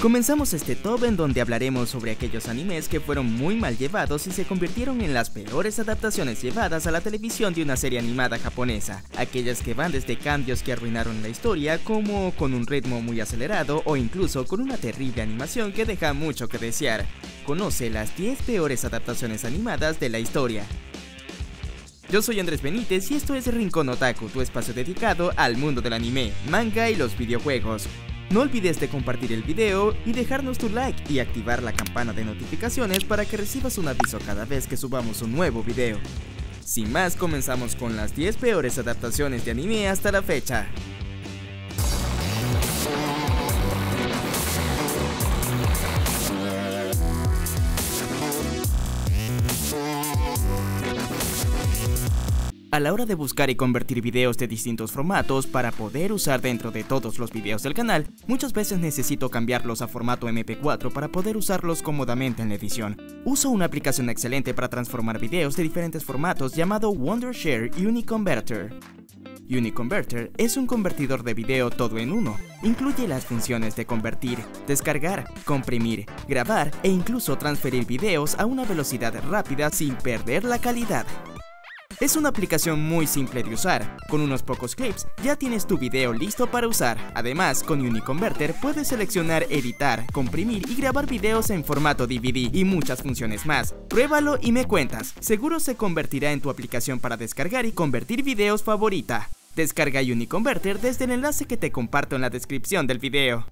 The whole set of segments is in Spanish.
Comenzamos este top en donde hablaremos sobre aquellos animes que fueron muy mal llevados y se convirtieron en las peores adaptaciones llevadas a la televisión de una serie animada japonesa, aquellas que van desde cambios que arruinaron la historia como con un ritmo muy acelerado o incluso con una terrible animación que deja mucho que desear. Conoce las 10 peores adaptaciones animadas de la historia. Yo soy Andrés Benítez y esto es Rincón Otaku, tu espacio dedicado al mundo del anime, manga y los videojuegos. No olvides de compartir el video y dejarnos tu like y activar la campana de notificaciones para que recibas un aviso cada vez que subamos un nuevo video. Sin más, comenzamos con las 10 peores adaptaciones de anime hasta la fecha. A la hora de buscar y convertir videos de distintos formatos para poder usar dentro de todos los videos del canal, muchas veces necesito cambiarlos a formato MP4 para poder usarlos cómodamente en la edición. Uso una aplicación excelente para transformar videos de diferentes formatos llamado Wondershare Uniconverter. Uniconverter es un convertidor de video todo en uno. Incluye las funciones de convertir, descargar, comprimir, grabar e incluso transferir videos a una velocidad rápida sin perder la calidad. Es una aplicación muy simple de usar, con unos pocos clips ya tienes tu video listo para usar. Además, con Uniconverter puedes seleccionar, editar, comprimir y grabar videos en formato DVD y muchas funciones más. Pruébalo y me cuentas, seguro se convertirá en tu aplicación para descargar y convertir videos favorita. Descarga Uniconverter desde el enlace que te comparto en la descripción del video.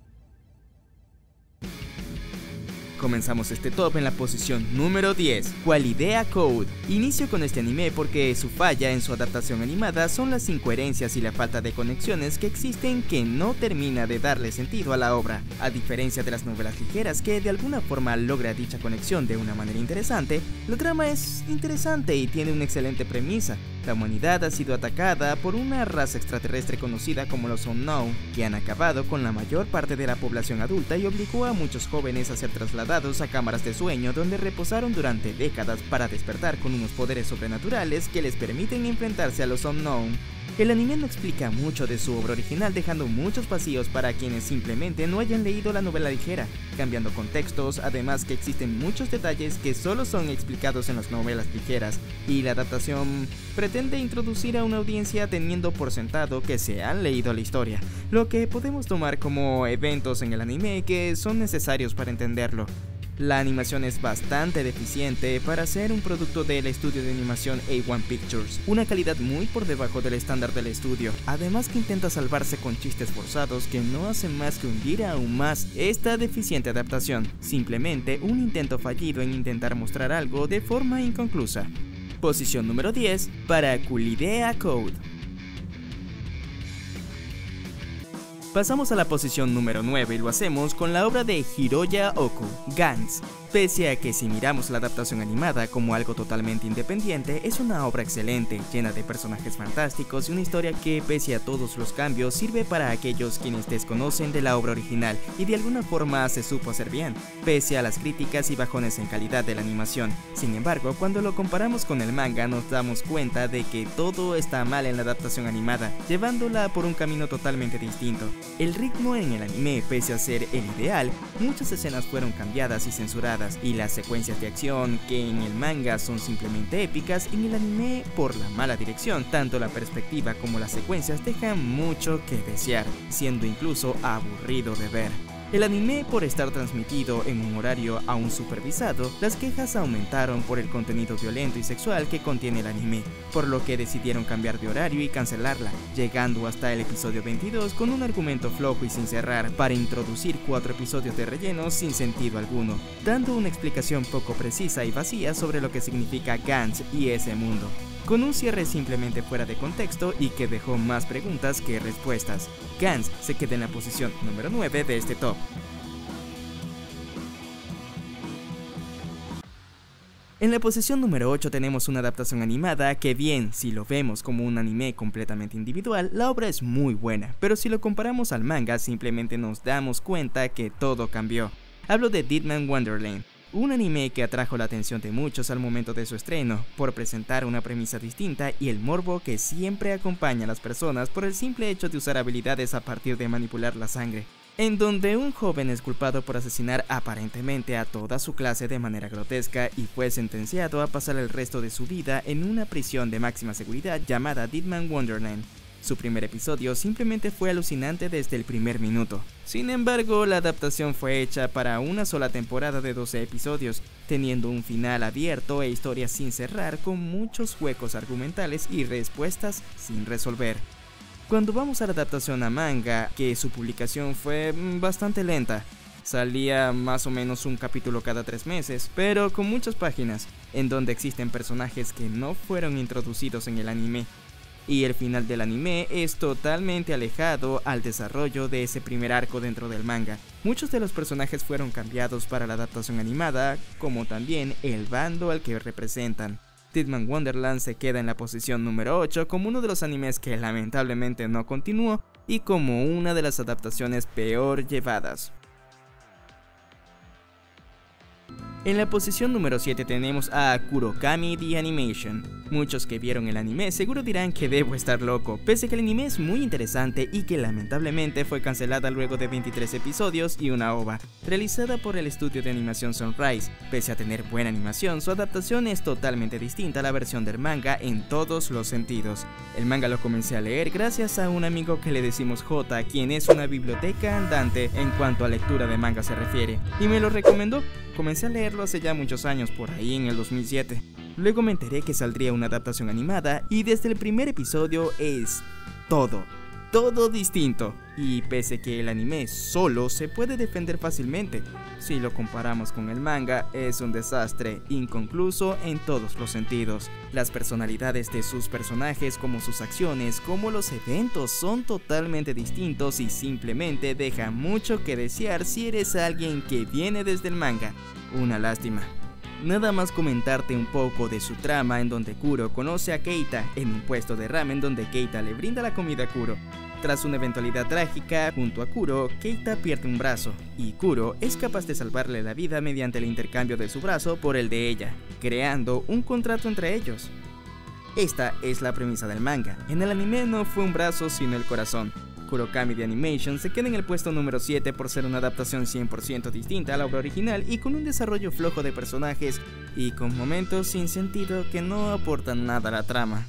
Comenzamos este top en la posición número 10, Qualidea Code. Inicio con este anime porque su falla en su adaptación animada son las incoherencias y la falta de conexiones que existen que no termina de darle sentido a la obra. A diferencia de las novelas ligeras que de alguna forma logra dicha conexión de una manera interesante, la trama es interesante y tiene una excelente premisa. La humanidad ha sido atacada por una raza extraterrestre conocida como los Unknown, que han acabado con la mayor parte de la población adulta y obligó a muchos jóvenes a ser trasladados a cámaras de sueño donde reposaron durante décadas para despertar con unos poderes sobrenaturales que les permiten enfrentarse a los Unknown. El anime no explica mucho de su obra original, dejando muchos vacíos para quienes simplemente no hayan leído la novela ligera, cambiando contextos, además que existen muchos detalles que solo son explicados en las novelas ligeras, y la adaptación pretende introducir a una audiencia teniendo por sentado que se han leído la historia, lo que podemos tomar como eventos en el anime que son necesarios para entenderlo. La animación es bastante deficiente para ser un producto del estudio de animación A1 Pictures, una calidad muy por debajo del estándar del estudio, además que intenta salvarse con chistes forzados que no hacen más que hundir aún más esta deficiente adaptación, simplemente un intento fallido en intentar mostrar algo de forma inconclusa. Posición número 10 para Qualidea Code. Pasamos a la posición número 9 y lo hacemos con la obra de Hiroya Oku, Gantz. Pese a que si miramos la adaptación animada como algo totalmente independiente, es una obra excelente, llena de personajes fantásticos y una historia que, pese a todos los cambios, sirve para aquellos quienes desconocen de la obra original y de alguna forma se supo hacer bien, pese a las críticas y bajones en calidad de la animación. Sin embargo, cuando lo comparamos con el manga nos damos cuenta de que todo está mal en la adaptación animada, llevándola por un camino totalmente distinto. El ritmo en el anime, pese a ser el ideal, muchas escenas fueron cambiadas y censuradas, y las secuencias de acción que en el manga son simplemente épicas, en el anime por la mala dirección, tanto la perspectiva como las secuencias dejan mucho que desear, siendo incluso aburrido de ver. El anime por estar transmitido en un horario aún supervisado, las quejas aumentaron por el contenido violento y sexual que contiene el anime, por lo que decidieron cambiar de horario y cancelarla, llegando hasta el episodio 22 con un argumento flojo y sin cerrar, para introducir 4 episodios de relleno sin sentido alguno, dando una explicación poco precisa y vacía sobre lo que significa Gantz y ese mundo, con un cierre simplemente fuera de contexto y que dejó más preguntas que respuestas. Gantz se queda en la posición número 9 de este top. En la posición número 8 tenemos una adaptación animada que, bien, si lo vemos como un anime completamente individual, la obra es muy buena, pero si lo comparamos al manga simplemente nos damos cuenta que todo cambió. Hablo de Deadman Wonderland, un anime que atrajo la atención de muchos al momento de su estreno, por presentar una premisa distinta y el morbo que siempre acompaña a las personas por el simple hecho de usar habilidades a partir de manipular la sangre. en donde un joven es culpado por asesinar aparentemente a toda su clase de manera grotesca y fue sentenciado a pasar el resto de su vida en una prisión de máxima seguridad llamada Deadman Wonderland. Su primer episodio simplemente fue alucinante desde el primer minuto. Sin embargo, la adaptación fue hecha para una sola temporada de 12 episodios, teniendo un final abierto e historias sin cerrar con muchos huecos argumentales y respuestas sin resolver. Cuando vamos a la adaptación a manga, que su publicación fue bastante lenta, salía más o menos un capítulo cada 3 meses, pero con muchas páginas, en donde existen personajes que no fueron introducidos en el anime, y el final del anime es totalmente alejado al desarrollo de ese primer arco dentro del manga. Muchos de los personajes fueron cambiados para la adaptación animada, como también el bando al que representan. Deadman Wonderland se queda en la posición número 8 como uno de los animes que lamentablemente no continuó y como una de las adaptaciones peor llevadas. En la posición número 7 tenemos a Kurokami The Animation. Muchos que vieron el anime seguro dirán que debo estar loco, pese a que el anime es muy interesante y que lamentablemente fue cancelada luego de 23 episodios y una OVA, realizada por el estudio de animación Sunrise. Pese a tener buena animación, su adaptación es totalmente distinta a la versión del manga en todos los sentidos. El manga lo comencé a leer gracias a un amigo que le decimos J, quien es una biblioteca andante en cuanto a lectura de manga se refiere, y me lo recomendó. Comencé a leerlo hace ya muchos años, por ahí en el 2007. Luego me enteré que saldría una adaptación animada y desde el primer episodio es todo distinto. Y pese que el anime solo se puede defender fácilmente, si lo comparamos con el manga es un desastre, inconcluso en todos los sentidos. Las personalidades de sus personajes, como sus acciones, como los eventos son totalmente distintos y simplemente deja mucho que desear si eres alguien que viene desde el manga. Una lástima. Nada más comentarte un poco de su trama, en donde Kuro conoce a Keita en un puesto de ramen donde Keita le brinda la comida a Kuro. Tras una eventualidad trágica junto a Kuro, Keita pierde un brazo y Kuro es capaz de salvarle la vida mediante el intercambio de su brazo por el de ella, creando un contrato entre ellos. Esta es la premisa del manga. En el anime no fue un brazo sino el corazón. Kurokami The Animation se queda en el puesto número 7 por ser una adaptación 100% distinta a la obra original y con un desarrollo flojo de personajes y con momentos sin sentido que no aportan nada a la trama.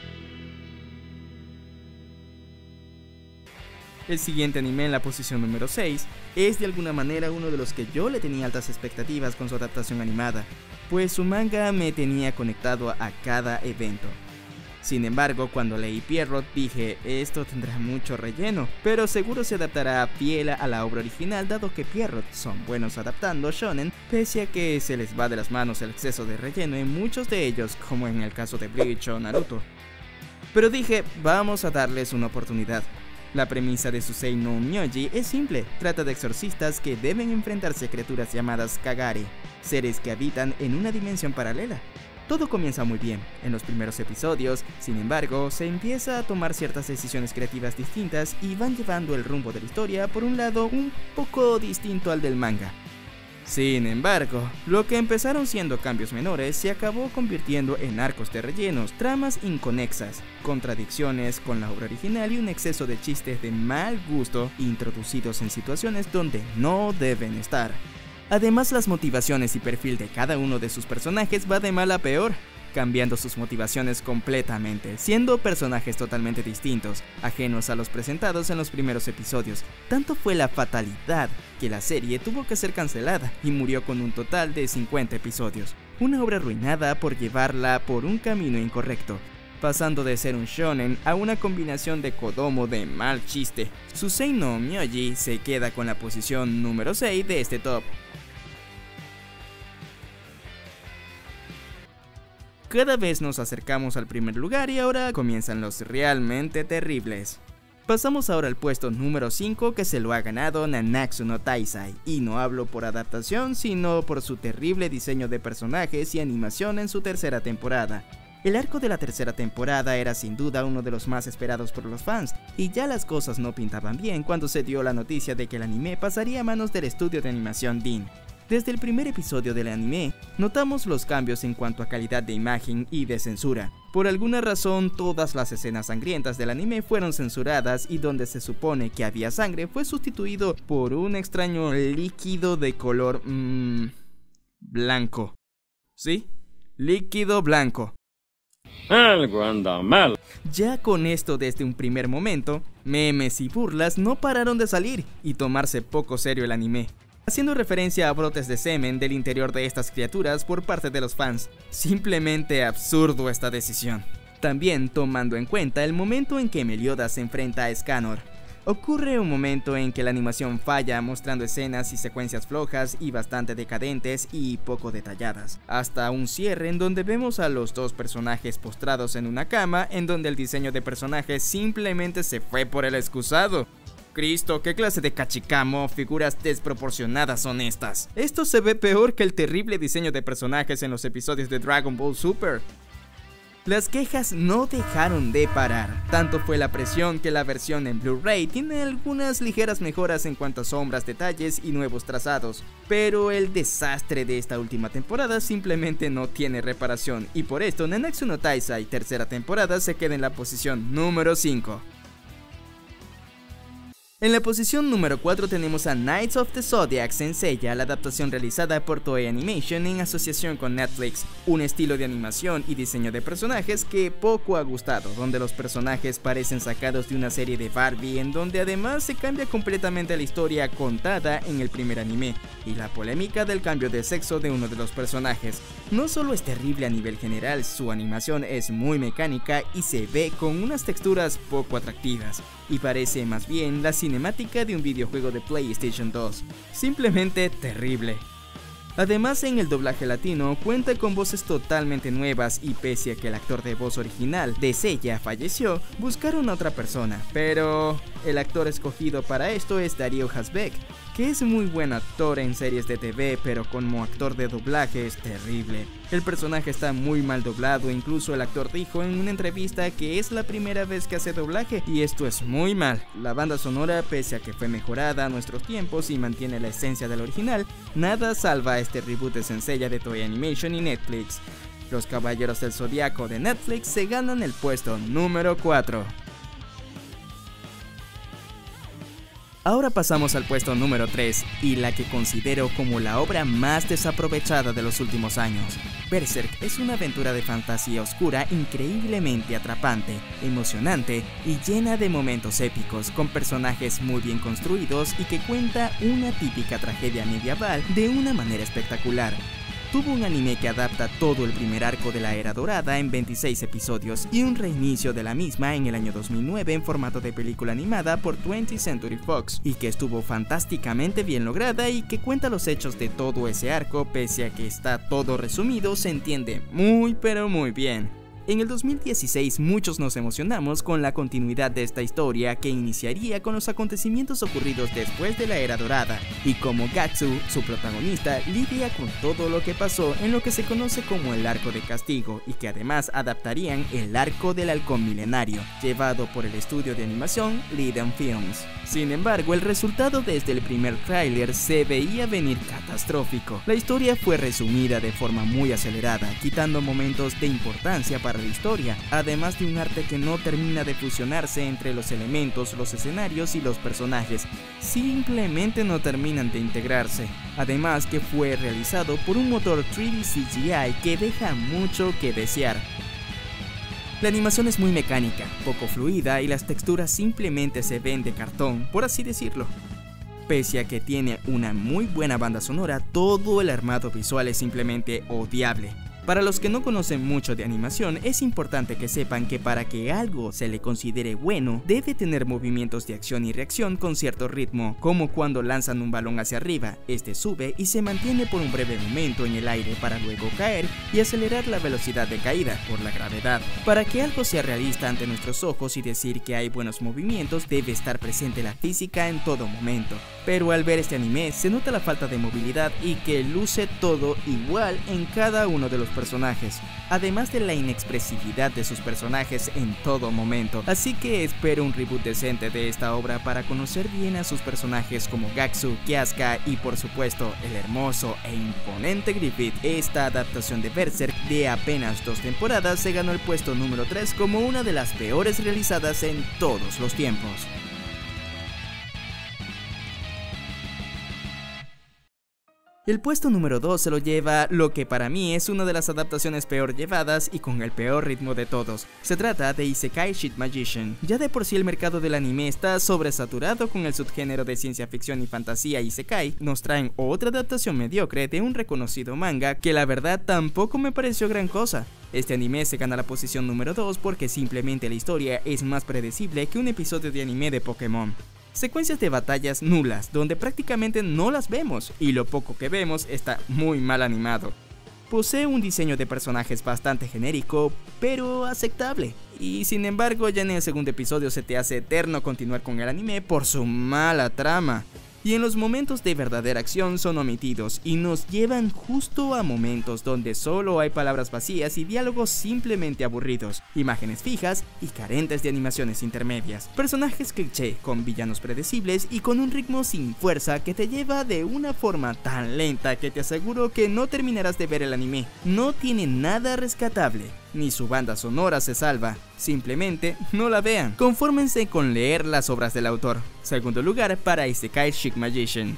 El siguiente anime en la posición número 6 es de alguna manera uno de los que yo le tenía altas expectativas con su adaptación animada, pues su manga me tenía conectado a cada evento. Sin embargo, cuando leí Pierrot dije, esto tendrá mucho relleno, pero seguro se adaptará fiel a la obra original, dado que Pierrot son buenos adaptando shonen, pese a que se les va de las manos el exceso de relleno en muchos de ellos, como en el caso de Bleach o Naruto. Pero dije, vamos a darles una oportunidad. La premisa de Susei no Myoji es simple, trata de exorcistas que deben enfrentarse a criaturas llamadas Kagare, seres que habitan en una dimensión paralela. Todo comienza muy bien en los primeros episodios, sin embargo, se empieza a tomar ciertas decisiones creativas distintas y van llevando el rumbo de la historia por un lado un poco distinto al del manga. Sin embargo, lo que empezaron siendo cambios menores se acabó convirtiendo en arcos de rellenos, tramas inconexas, contradicciones con la obra original y un exceso de chistes de mal gusto introducidos en situaciones donde no deben estar. Además, las motivaciones y perfil de cada uno de sus personajes va de mal a peor, cambiando sus motivaciones completamente, siendo personajes totalmente distintos, ajenos a los presentados en los primeros episodios. Tanto fue la fatalidad que la serie tuvo que ser cancelada y murió con un total de 50 episodios, una obra arruinada por llevarla por un camino incorrecto, pasando de ser un shonen a una combinación de kodomo de mal chiste. Susei no Myoji se queda con la posición número 6 de este top. Cada vez nos acercamos al primer lugar y ahora comienzan los realmente terribles. Pasamos ahora al puesto número 5 que se lo ha ganado Nanatsu no Taizai, y no hablo por adaptación sino por su terrible diseño de personajes y animación en su tercera temporada. El arco de la tercera temporada era sin duda uno de los más esperados por los fans, y ya las cosas no pintaban bien cuando se dio la noticia de que el anime pasaría a manos del estudio de animación DIN. Desde el primer episodio del anime, notamos los cambios en cuanto a calidad de imagen y de censura. Por alguna razón, todas las escenas sangrientas del anime fueron censuradas y donde se supone que había sangre fue sustituido por un extraño líquido de color blanco. ¿Sí? Líquido blanco. Algo anda mal. Ya con esto desde un primer momento, memes y burlas no pararon de salir y tomarse poco serio el anime, haciendo referencia a brotes de semen del interior de estas criaturas por parte de los fans. Simplemente absurdo esta decisión. También tomando en cuenta el momento en que Meliodas se enfrenta a Scanor. Ocurre un momento en que la animación falla, mostrando escenas y secuencias flojas y bastante decadentes y poco detalladas, hasta un cierre en donde vemos a los dos personajes postrados en una cama, en donde el diseño de personajes simplemente se fue por el excusado. Cristo, ¿qué clase de cachicamo figuras desproporcionadas son estas? Esto se ve peor que el terrible diseño de personajes en los episodios de Dragon Ball Super. Las quejas no dejaron de parar, tanto fue la presión que la versión en Blu-ray tiene algunas ligeras mejoras en cuanto a sombras, detalles y nuevos trazados, pero el desastre de esta última temporada simplemente no tiene reparación y por esto Nanatsu no Taizai tercera temporada se queda en la posición número 5. En la posición número 4 tenemos a Knights of the Zodiac Senseiya, la adaptación realizada por Toei Animation en asociación con Netflix, un estilo de animación y diseño de personajes que poco ha gustado, donde los personajes parecen sacados de una serie de Barbie, en donde además se cambia completamente la historia contada en el primer anime, y la polémica del cambio de sexo de uno de los personajes. No solo es terrible a nivel general, su animación es muy mecánica y se ve con unas texturas poco atractivas, y parece más bien la cinemática de un videojuego de PlayStation 2. Simplemente terrible. Además, en el doblaje latino cuenta con voces totalmente nuevas y pese a que el actor de voz original de Seiya falleció, buscaron a otra persona, pero el actor escogido para esto es Darío Hasbeck, que es muy buen actor en series de TV, pero como actor de doblaje es terrible. El personaje está muy mal doblado, incluso el actor dijo en una entrevista que es la primera vez que hace doblaje y esto es muy mal. La banda sonora, pese a que fue mejorada a nuestros tiempos y mantiene la esencia del original, nada salva a este reboot de Senseiya de Toei Animation y Netflix. Los Caballeros del Zodiaco de Netflix se ganan el puesto número 4. Ahora pasamos al puesto número 3 y la que considero como la obra más desaprovechada de los últimos años. Berserk es una aventura de fantasía oscura increíblemente atrapante, emocionante y llena de momentos épicos, con personajes muy bien construidos y que cuenta una típica tragedia medieval de una manera espectacular. Tuvo un anime que adapta todo el primer arco de la Era Dorada en 26 episodios y un reinicio de la misma en el año 2009 en formato de película animada por 20th Century Fox, y que estuvo fantásticamente bien lograda y que cuenta los hechos de todo ese arco, pese a que está todo resumido, se entiende muy pero muy bien. En el 2016 muchos nos emocionamos con la continuidad de esta historia que iniciaría con los acontecimientos ocurridos después de la Era Dorada y como Gatsu, su protagonista, lidia con todo lo que pasó en lo que se conoce como el Arco de Castigo y que además adaptarían el Arco del Halcón Milenario, llevado por el estudio de animación Liden Films. Sin embargo, el resultado desde el primer tráiler se veía venir catastrófico. La historia fue resumida de forma muy acelerada, quitando momentos de importancia para la historia, además de un arte que no termina de fusionarse entre los elementos, los escenarios y los personajes. Simplemente no terminan de integrarse. Además que fue realizado por un motor 3D CGI que deja mucho que desear. La animación es muy mecánica, poco fluida y las texturas simplemente se ven de cartón, por así decirlo. Pese a que tiene una muy buena banda sonora, todo el armado visual es simplemente odiable. Para los que no conocen mucho de animación, es importante que sepan que para que algo se le considere bueno, debe tener movimientos de acción y reacción con cierto ritmo, como cuando lanzan un balón hacia arriba, este sube y se mantiene por un breve momento en el aire para luego caer y acelerar la velocidad de caída por la gravedad. Para que algo sea realista ante nuestros ojos y decir que hay buenos movimientos, debe estar presente la física en todo momento. Pero al ver este anime se nota la falta de movilidad y que luce todo igual en cada uno de los personajes, además de la inexpresividad de sus personajes en todo momento, así que espero un reboot decente de esta obra para conocer bien a sus personajes como Gatsu, Kiasuka y por supuesto el hermoso e imponente Griffith. Esta adaptación de Berserk de apenas 2 temporadas se ganó el puesto número 3 como una de las peores realizadas en todos los tiempos. El puesto número 2 se lo lleva lo que para mí es una de las adaptaciones peor llevadas y con el peor ritmo de todos. Se trata de Isekai Shit Magician. Ya de por sí el mercado del anime está sobresaturado con el subgénero de ciencia ficción y fantasía Isekai, nos traen otra adaptación mediocre de un reconocido manga que la verdad tampoco me pareció gran cosa. Este anime se gana la posición número 2 porque simplemente la historia es más predecible que un episodio de anime de Pokémon. Secuencias de batallas nulas, donde prácticamente no las vemos, y lo poco que vemos está muy mal animado. Posee un diseño de personajes bastante genérico, pero aceptable, y sin embargo ya en el segundo episodio se te hace eterno continuar con el anime por su mala trama. Y en los momentos de verdadera acción son omitidos y nos llevan justo a momentos donde solo hay palabras vacías y diálogos simplemente aburridos, imágenes fijas y carentes de animaciones intermedias, personajes cliché con villanos predecibles y con un ritmo sin fuerza que te lleva de una forma tan lenta que te aseguro que no terminarás de ver el anime. No tiene nada rescatable. Ni su banda sonora se salva, simplemente no la vean, confórmense con leer las obras del autor. Segundo lugar para Isekai Shit Magician.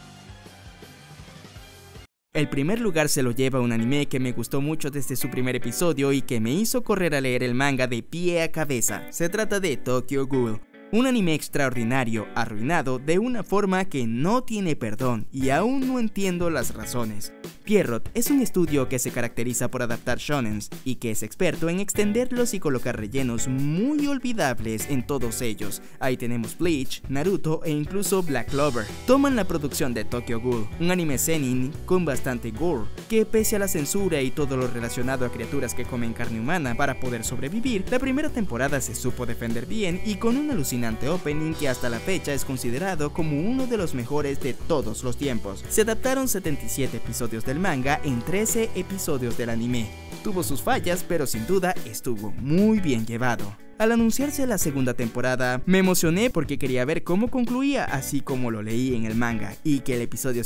El primer lugar se lo lleva un anime que me gustó mucho desde su primer episodio y que me hizo correr a leer el manga de pie a cabeza. Se trata de Tokyo Ghoul. Un anime extraordinario, arruinado de una forma que no tiene perdón y aún no entiendo las razones. Pierrot es un estudio que se caracteriza por adaptar shonens y que es experto en extenderlos y colocar rellenos muy olvidables en todos ellos. Ahí tenemos Bleach, Naruto e incluso Black Clover. Toman la producción de Tokyo Ghoul, un anime seinen con bastante gore, que pese a la censura y todo lo relacionado a criaturas que comen carne humana para poder sobrevivir, la primera temporada se supo defender bien y con un alucinante opening que hasta la fecha es considerado como uno de los mejores de todos los tiempos. Se adaptaron 77 episodios del manga en 13 episodios del anime. Tuvo sus fallas, pero sin duda estuvo muy bien llevado. Al anunciarse la segunda temporada, me emocioné porque quería ver cómo concluía, así como lo leí en el manga, y que el episodio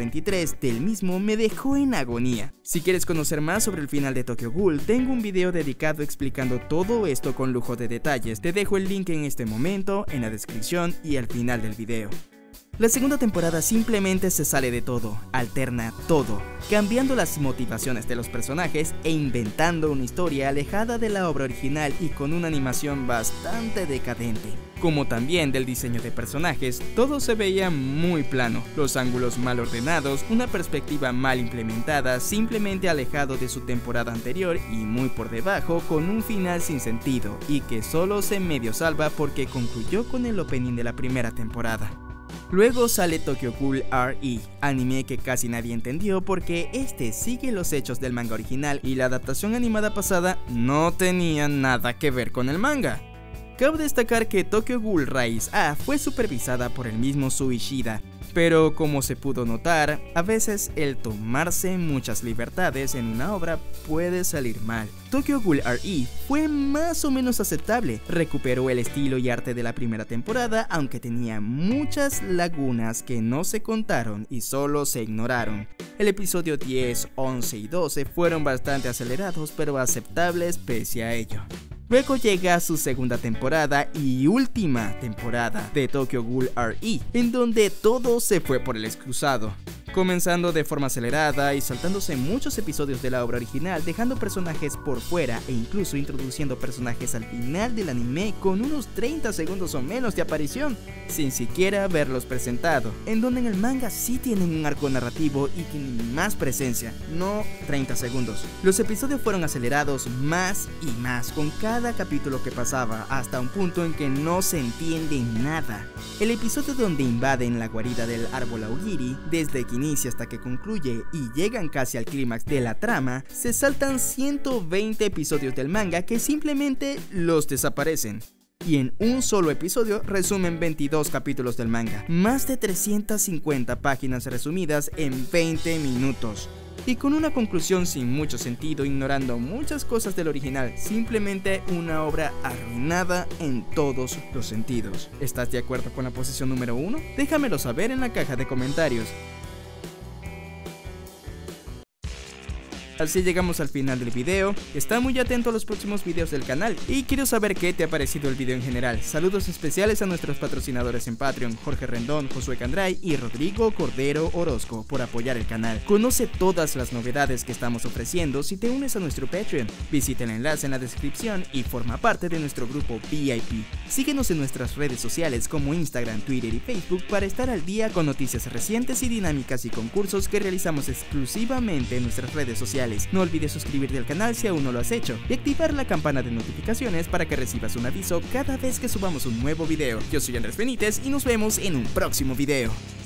143 del mismo me dejó en agonía. Si quieres conocer más sobre el final de Tokyo Ghoul, tengo un video dedicado explicando todo esto con lujo de detalles. Te dejo el link en este momento, en la descripción y al final del video. La segunda temporada simplemente se sale de todo, alterna todo, cambiando las motivaciones de los personajes e inventando una historia alejada de la obra original y con una animación bastante decadente. Como también del diseño de personajes, todo se veía muy plano, los ángulos mal ordenados, una perspectiva mal implementada, simplemente alejado de su temporada anterior y muy por debajo, con un final sin sentido y que solo se medio salva porque concluyó con el opening de la primera temporada. Luego sale Tokyo Ghoul RE, anime que casi nadie entendió porque este sigue los hechos del manga original y la adaptación animada pasada no tenía nada que ver con el manga. Cabe destacar que Tokyo Ghoul Rise A fue supervisada por el mismo Suishida, pero como se pudo notar, a veces el tomarse muchas libertades en una obra puede salir mal. Tokyo Ghoul RE fue más o menos aceptable, recuperó el estilo y arte de la primera temporada, aunque tenía muchas lagunas que no se contaron y solo se ignoraron. El episodio 10, 11 y 12 fueron bastante acelerados, pero aceptables pese a ello. Luego llega su segunda temporada y última temporada de Tokyo Ghoul RE, en donde todo se fue por el excusado, comenzando de forma acelerada y saltándose muchos episodios de la obra original, dejando personajes por fuera e incluso introduciendo personajes al final del anime con unos 30 segundos o menos de aparición, sin siquiera haberlos presentado, en donde en el manga sí tienen un arco narrativo y tienen más presencia, no 30 segundos. Los episodios fueron acelerados más y más con cada capítulo que pasaba, hasta un punto en que no se entiende nada. El episodio donde invaden la guarida del árbol Aogiri, desde que inicia hasta que concluye y llegan casi al clímax de la trama, se saltan 120 episodios del manga que simplemente los desaparecen. Y en un solo episodio resumen 22 capítulos del manga, más de 350 páginas resumidas en 20 minutos. y con una conclusión sin mucho sentido, ignorando muchas cosas del original, simplemente una obra arruinada en todos los sentidos. ¿Estás de acuerdo con la posición número 1? Déjamelo saber en la caja de comentarios. Así llegamos al final del video. Está muy atento a los próximos videos del canal y quiero saber qué te ha parecido el video en general. Saludos especiales a nuestros patrocinadores en Patreon, Jorge Rendón, Josué Candray y Rodrigo Cordero Orozco, por apoyar el canal. Conoce todas las novedades que estamos ofreciendo si te unes a nuestro Patreon. Visita el enlace en la descripción y forma parte de nuestro grupo VIP. Síguenos en nuestras redes sociales como Instagram, Twitter y Facebook para estar al día con noticias recientes y dinámicas y concursos que realizamos exclusivamente en nuestras redes sociales. No olvides suscribirte al canal si aún no lo has hecho y activar la campana de notificaciones para que recibas un aviso cada vez que subamos un nuevo video. Yo soy Andrés Benítez y nos vemos en un próximo video.